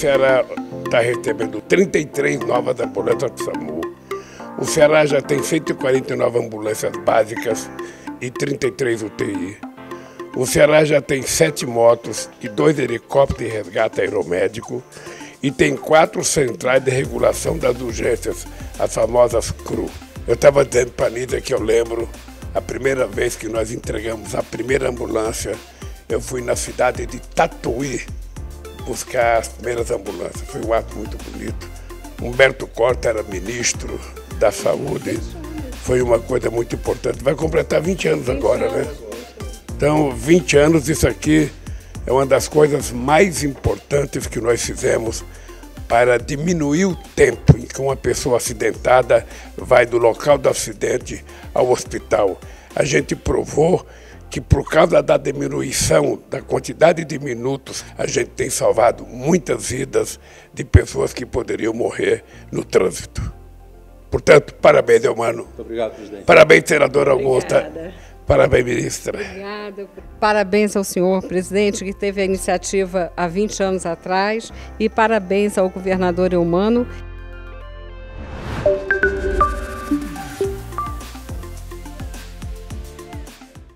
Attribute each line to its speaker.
Speaker 1: Ceará está recebendo 33 novas ambulâncias do SAMU. O Ceará já tem 149 ambulâncias básicas e 33 UTI. O Ceará já tem 7 motos e 2 helicópteros de resgate aeromédico e tem 4 centrais de regulação das urgências, as famosas CRU. Eu estava dizendo para a Nídia que eu lembro a primeira vez que nós entregamos a primeira ambulância, eu fui na cidade de Tatuí buscar as primeiras ambulâncias. Foi um ato muito bonito. Humberto Costa era ministro da Saúde. Foi uma coisa muito importante. Vai completar 20 anos agora, né? Então, 20 anos, isso aqui é uma das coisas mais importantes que nós fizemos para diminuir o tempo em que uma pessoa acidentada vai do local do acidente ao hospital. A gente provou que por causa da diminuição da quantidade de minutos, a gente tem salvado muitas vidas de pessoas que poderiam morrer no trânsito. Portanto, parabéns, Eumano.
Speaker 2: Muito obrigado, presidente.
Speaker 1: Parabéns, senadora Augusta.
Speaker 3: Obrigada.
Speaker 1: Parabéns, ministra.
Speaker 3: Obrigada. Parabéns ao senhor presidente, que teve a iniciativa há 20 anos atrás, e parabéns ao governador Eumano.